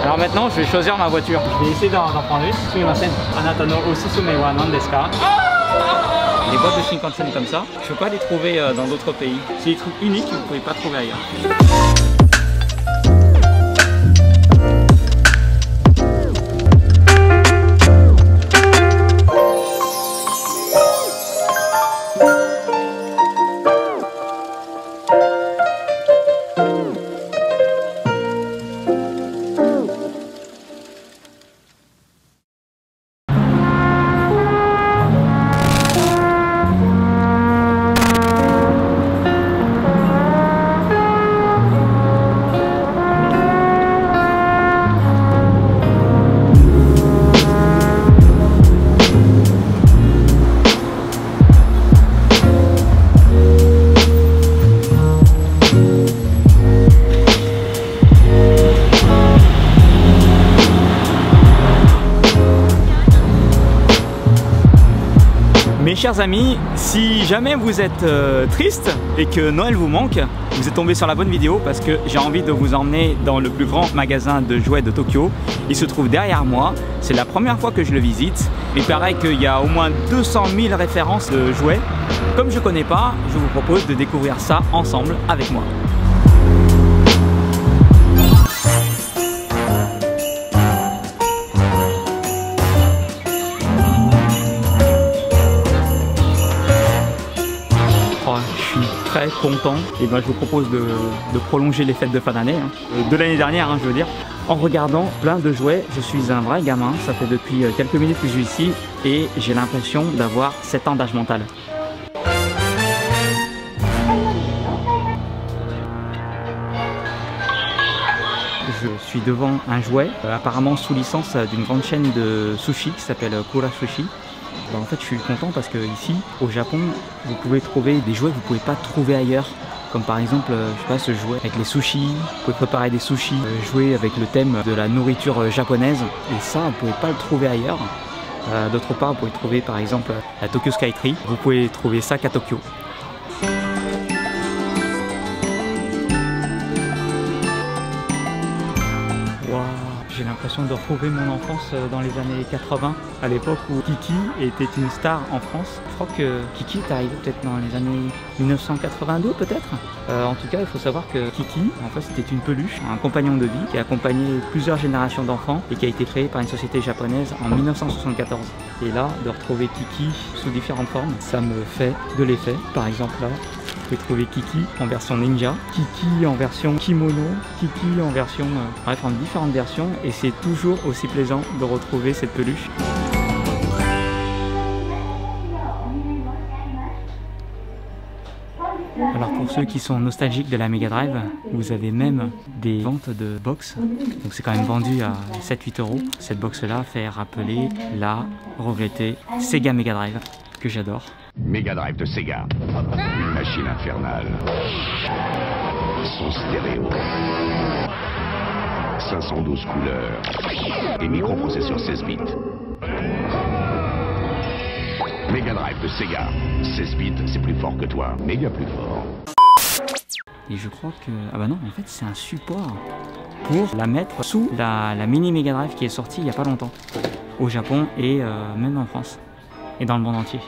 Alors maintenant, je vais choisir ma voiture. Je vais essayer d'en prendre une. Sumimasen. Anata no osusume wa nan desu ka? Les boîtes de Shinkansen comme ça, je ne peux pas les trouver dans d'autres pays. C'est des trucs uniques que vous ne pouvez pas trouver ailleurs. Mes chers amis, si jamais vous êtes triste et que Noël vous manque, vous êtes tombé sur la bonne vidéo parce que j'ai envie de vous emmener dans le plus grand magasin de jouets de Tokyo. Il se trouve derrière moi, c'est la première fois que je le visite. Il paraît qu'il y a au moins 200 000 références de jouets. Comme je ne connais pas, je vous propose de découvrir ça ensemble avec moi. Très content, et ben je vous propose de prolonger les fêtes de fin d'année, de l'année dernière je veux dire, en regardant plein de jouets. Je suis un vrai gamin, ça fait depuis quelques minutes que je suis ici et j'ai l'impression d'avoir 7 ans d'âge mental. Je suis devant un jouet, apparemment sous licence d'une grande chaîne de sushi qui s'appelle Kura Sushi. En fait, je suis content parce que ici, au Japon, vous pouvez trouver des jouets que vous ne pouvez pas trouver ailleurs. Comme par exemple, je sais pas, ce jouet avec les sushis. Vous pouvez préparer des sushis, jouer avec le thème de la nourriture japonaise. Et ça, vous ne pouvez pas le trouver ailleurs. D'autre part, vous pouvez trouver par exemple la Tokyo Skytree. Vous pouvez trouver ça qu'à Tokyo. J'ai l'impression de retrouver mon enfance dans les années 80, à l'époque où Kiki était une star en France. Je crois que Kiki est arrivé peut-être dans les années 1982 peut-être. En tout cas, il faut savoir que Kiki, en fait, c'était une peluche, un compagnon de vie qui a accompagné plusieurs générations d'enfants et qui a été créé par une société japonaise en 1974. Et là, de retrouver Kiki sous différentes formes, ça me fait de l'effet. Par exemple là, vous pouvez trouver Kiki en version ninja, Kiki en version kimono, Kiki en version... bref, en différentes versions, et c'est toujours aussi plaisant de retrouver cette peluche. Alors pour ceux qui sont nostalgiques de la Mega Drive, vous avez même des ventes de box, donc c'est quand même vendu à 7-8 €. Cette box là fait rappeler la regrettée Sega Mega Drive, que j'adore. Mega Drive de Sega, une machine infernale. Son stéréo, 512 couleurs et microprocesseur 16 bits. Mega Drive de Sega, 16 bits, c'est plus fort que toi, méga plus fort. Et je crois que... ah bah non, en fait c'est un support pour la mettre sous la mini Mega Drive qui est sortie il n'y a pas longtemps au Japon et même en France et dans le monde entier.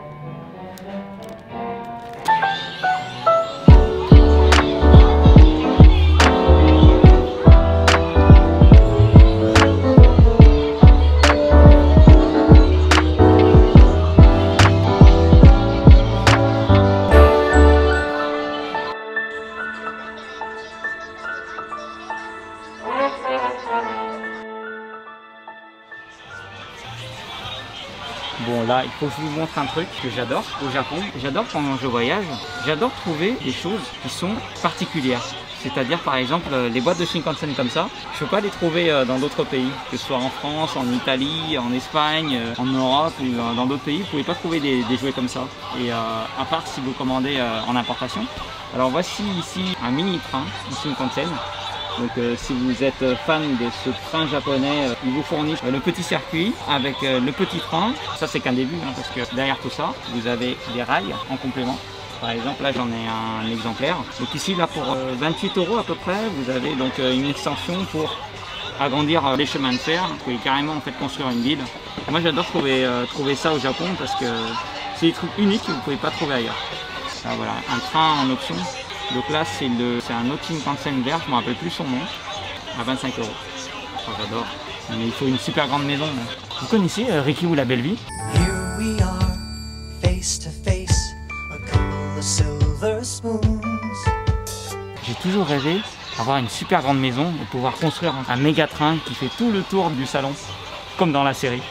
Bon là, il faut que je vous montre un truc que j'adore au Japon. J'adore quand je voyage, j'adore trouver des choses qui sont particulières. C'est-à-dire par exemple les boîtes de Shinkansen comme ça, je ne peux pas les trouver dans d'autres pays, que ce soit en France, en Italie, en Espagne, en Europe ou dans d'autres pays, vous ne pouvez pas trouver des jouets comme ça. Et à part si vous commandez en importation. Alors voici ici un mini train de Shinkansen. Donc si vous êtes fan de ce train japonais, ils vous fournissent le petit circuit avec le petit train. Ça c'est qu'un début parce que derrière tout ça, vous avez des rails en complément. Par exemple là j'en ai un exemplaire. Donc ici là pour 28 € à peu près, vous avez donc une extension pour agrandir les chemins de fer. Vous pouvez carrément en fait construire une ville. Moi j'adore trouver ça au Japon parce que c'est des trucs uniques que vous ne pouvez pas trouver ailleurs. Ah, voilà, un train en option. Donc là c'est un autre Shinkansen vert, je ne me rappelle plus son nom, à 25 €. Oh, j'adore. Mais il faut une super grande maison. Vous connaissez Ricky ou la Belle Vie? Here we are, face to face, a couple of silver spoons. J'ai toujours rêvé d'avoir une super grande maison et pouvoir construire un méga train qui fait tout le tour du salon, comme dans la série.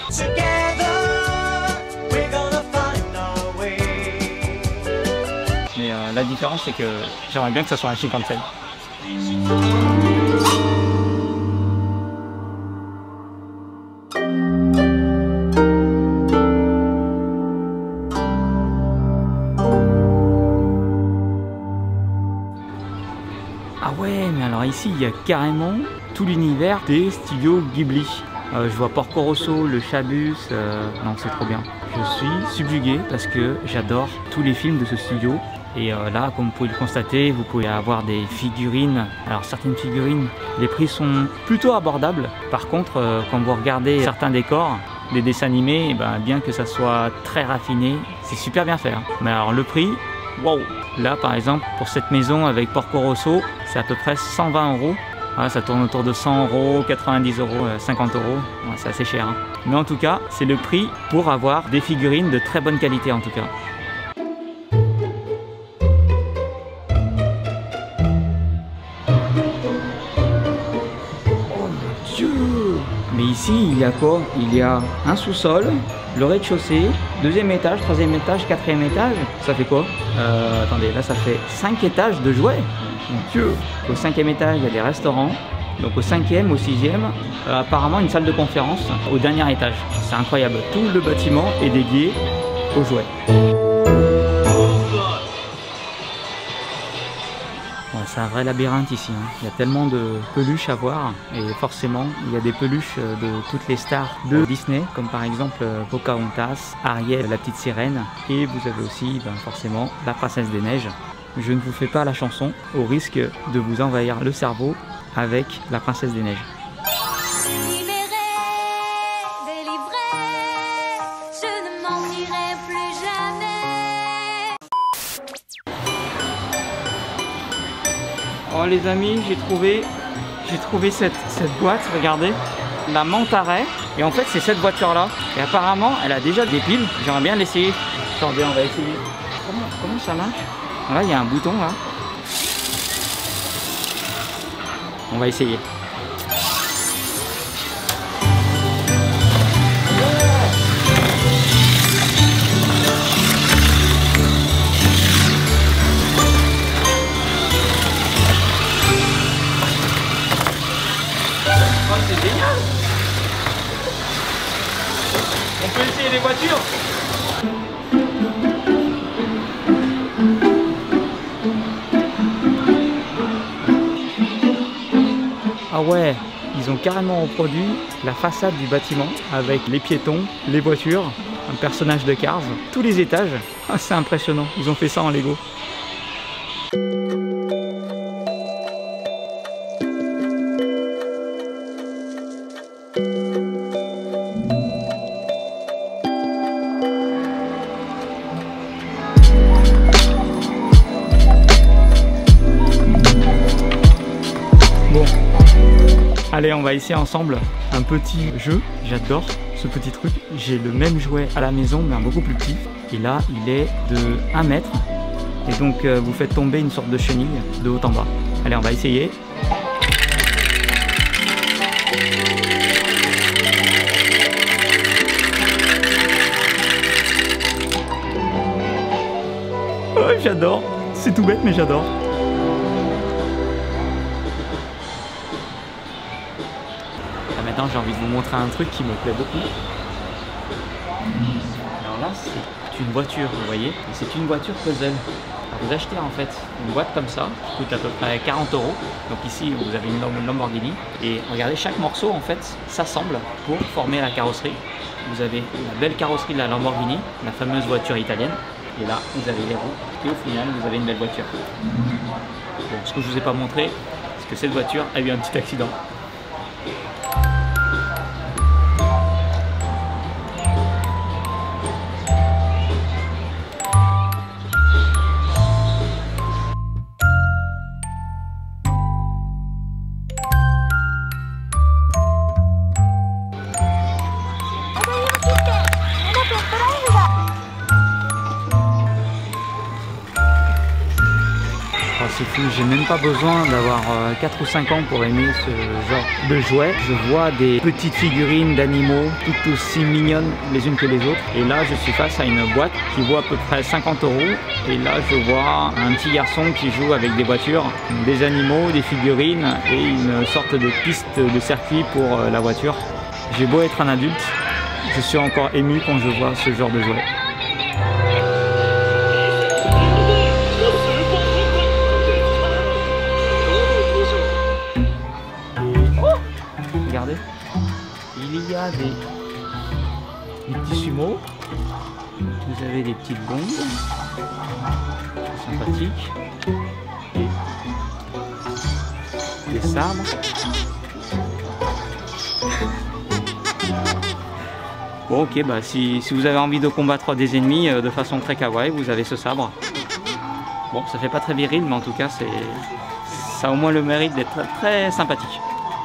Mais la différence c'est que j'aimerais bien que ça soit un Shinkansen. Ah ouais, mais alors ici il y a carrément tout l'univers des studios Ghibli. Je vois Porco Rosso, le Chabus, non c'est trop bien. Je suis subjugué parce que j'adore tous les films de ce studio. Et là, comme vous pouvez le constater, vous pouvez avoir des figurines. Alors certaines figurines, les prix sont plutôt abordables. Par contre, quand vous regardez certains décors, des dessins animés, ben, bien que ça soit très raffiné, c'est super bien fait. Hein. Mais alors le prix, wow! Là par exemple, pour cette maison avec Porco Rosso, c'est à peu près 120 €. Voilà, ça tourne autour de 100 €, 90 €, 50 €. Ouais, c'est assez cher. Hein. Mais en tout cas, c'est le prix pour avoir des figurines de très bonne qualité en tout cas. Mais ici, il y a quoi? Il y a un sous-sol, le rez-de-chaussée, deuxième étage, troisième étage, quatrième étage. Ça fait quoi? Attendez, là ça fait 5 étages de jouets. Mon Dieu! Au cinquième étage, il y a des restaurants. Donc au cinquième, au sixième, apparemment une salle de conférence au dernier étage. C'est incroyable. Tout le bâtiment est dédié aux jouets. C'est un vrai labyrinthe ici, hein. Il y a tellement de peluches à voir et forcément il y a des peluches de toutes les stars de Disney comme par exemple Pocahontas, Ariel, la petite sirène et vous avez aussi forcément la princesse des neiges. Je ne vous fais pas la chanson au risque de vous envahir le cerveau avec la princesse des neiges. Oh les amis, j'ai trouvé cette boîte, regardez, la Mantaray. Et en fait c'est cette voiture là. Et apparemment elle a déjà des piles, j'aimerais bien l'essayer. Attendez, on va essayer. Comment ça marche? Là il y a un bouton là. On va essayer. C'est génial! On peut essayer les voitures! Ah ouais, ils ont carrément reproduit la façade du bâtiment avec les piétons, les voitures, un personnage de Cars, tous les étages. Ah, c'est impressionnant, ils ont fait ça en Lego. Allez, on va essayer ensemble un petit jeu. J'adore ce petit truc. J'ai le même jouet à la maison, mais un beaucoup plus petit. Et là, il est de 1 mètre. Et donc, vous faites tomber une sorte de chenille de haut en bas. Allez, on va essayer. Oh, j'adore. C'est tout bête, mais j'adore. Maintenant, j'ai envie de vous montrer un truc qui me plaît beaucoup. Alors là, c'est une voiture, vous voyez, c'est une voiture puzzle. Vous achetez en fait une boîte comme ça, qui coûte à peu près 40 €. Donc ici, vous avez une Lamborghini. Et regardez, chaque morceau en fait s'assemble pour former la carrosserie. Vous avez la belle carrosserie de la Lamborghini, la fameuse voiture italienne. Et là, vous avez les roues. Et au final, vous avez une belle voiture. Bon, ce que je ne vous ai pas montré, c'est que cette voiture a eu un petit accident. c'est fou, j'ai même pas besoin d'avoir 4 ou 5 ans pour aimer ce genre de jouets. Je vois des petites figurines d'animaux toutes aussi mignonnes les unes que les autres. Et là, je suis face à une boîte qui vaut à peu près 50 €. Et là, je vois un petit garçon qui joue avec des voitures, des animaux, des figurines et une sorte de piste de circuit pour la voiture. J'ai beau être un adulte, je suis encore ému quand je vois ce genre de jouet. Regardez, il y a des petits sumo, vous avez des petites bombes, sympathiques, des sabres. Bon ok, bah si vous avez envie de combattre des ennemis de façon très kawaii, vous avez ce sabre. Bon, ça fait pas très viril, mais en tout cas ça a au moins le mérite d'être très sympathique.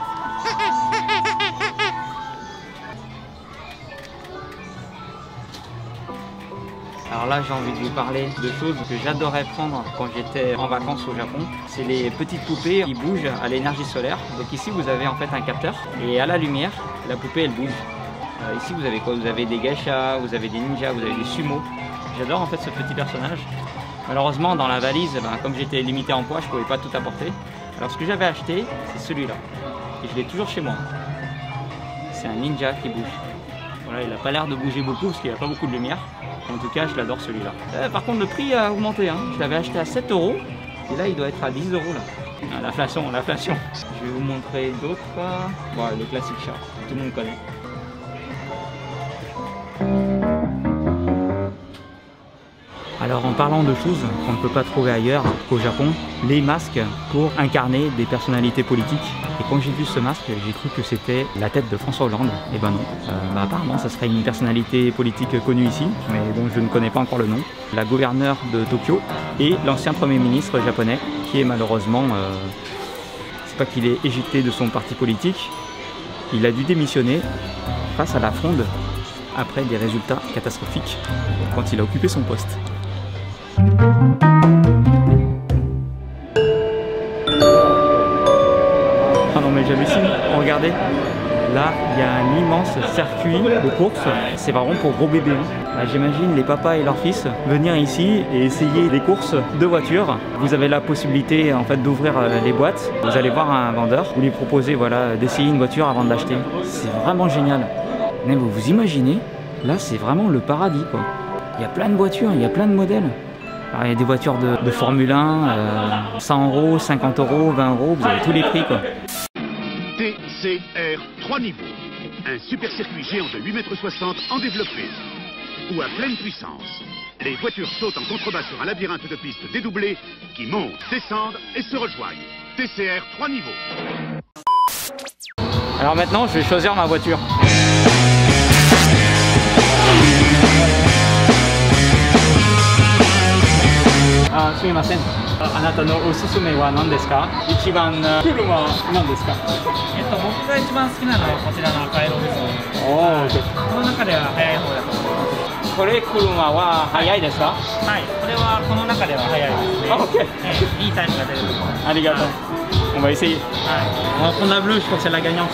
Alors là, j'ai envie de vous parler de choses que j'adorais prendre quand j'étais en vacances au Japon. C'est les petites poupées qui bougent à l'énergie solaire. Donc ici, vous avez en fait un capteur et à la lumière, la poupée elle bouge. Ici, vous avez quoi? Vous avez des geishas, vous avez des ninjas, vous avez des sumo. J'adore en fait ce petit personnage. Malheureusement, dans la valise, comme j'étais limité en poids, je ne pouvais pas tout apporter. Alors ce que j'avais acheté, c'est celui-là. Et je l'ai toujours chez moi. C'est un ninja qui bouge. Voilà, il n'a pas l'air de bouger beaucoup parce qu'il n'y a pas beaucoup de lumière. En tout cas, je l'adore celui-là. Par contre, le prix a augmenté. Je l'avais acheté à 7 € et là, il doit être à 10 € là. Ah, l'inflation, l'inflation. Je vais vous montrer d'autres. Bon, le classique chat, tout le monde connaît. Alors en parlant de choses qu'on ne peut pas trouver ailleurs qu'au Japon, les masques pour incarner des personnalités politiques. Et quand j'ai vu ce masque, j'ai cru que c'était la tête de François Hollande. Et ben non, apparemment ça serait une personnalité politique connue ici, mais dont je ne connais pas encore le nom. La gouverneure de Tokyo et l'ancien Premier ministre japonais, qui est malheureusement, c'est pas qu'il est éjecté de son parti politique, il a dû démissionner face à la fronde après des résultats catastrophiques quand il a occupé son poste. Ah non mais j'hallucine, regardez, là il y a un immense circuit de course, c'est vraiment pour gros bébés. J'imagine les papas et leurs fils venir ici et essayer des courses de voitures. Vous avez la possibilité en fait d'ouvrir les boîtes, vous allez voir un vendeur, vous lui proposez voilà, d'essayer une voiture avant de l'acheter. C'est vraiment génial. Mais vous imaginez, là c'est vraiment le paradis quoi. Il y a plein de voitures, il y a plein de modèles. Alors, il y a des voitures de Formule 1, 100 €, 50 €, 20 €, vous avez tous les prix quoi. TCR 3 niveaux, un super circuit géant de 8,60 m en développé, ou à pleine puissance. Les voitures sautent en contrebas sur un labyrinthe de pistes dédoublées qui montent, descendent et se rejoignent. TCR 3 niveaux. Alors maintenant, je vais choisir ma voiture. すみません。あなたのおすすめは何ですか？一番車は何ですか？ 僕が一番好きなのはこちらの赤色ですね。この中では速い方だと思います。 これ車は速いですか？ はい、これはこの中では速いですね。いいタイムが出ると思います。 ありがとう。On va essayer. On va prendre la bleue, je crois que c'est la gagnante.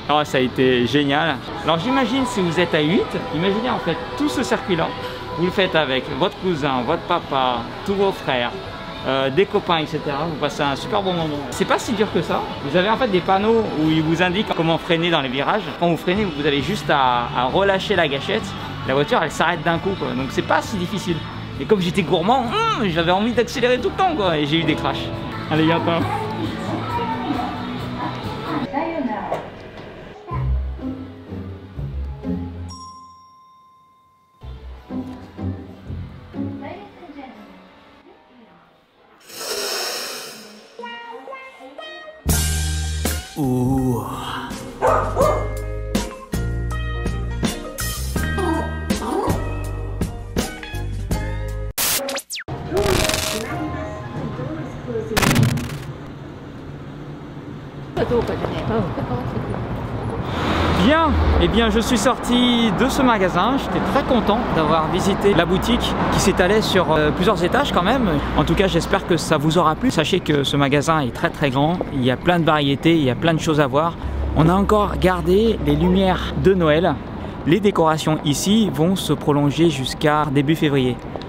Oh, ça a été génial. Alors j'imagine si vous êtes à 8, imaginez en fait tout ce circuit-là. Vous le faites avec votre cousin, votre papa, tous vos frères, des copains, etc. Vous passez un super bon moment. C'est pas si dur que ça. Vous avez en fait des panneaux où ils vous indiquent comment freiner dans les virages. Quand vous freinez, vous avez juste à relâcher la gâchette. La voiture, elle s'arrête d'un coup, quoi. Donc c'est pas si difficile. Et comme j'étais gourmand, j'avais envie d'accélérer tout le temps, quoi. Et j'ai eu des crashs. Allez, viens toi. Ooh. Bien, eh bien je suis sorti de ce magasin, j'étais très content d'avoir visité la boutique qui s'étalait sur plusieurs étages quand même. En tout cas j'espère que ça vous aura plu. Sachez que ce magasin est très très grand, il y a plein de variétés, il y a plein de choses à voir. On a encore gardé les lumières de Noël. Les décorations ici vont se prolonger jusqu'à début février.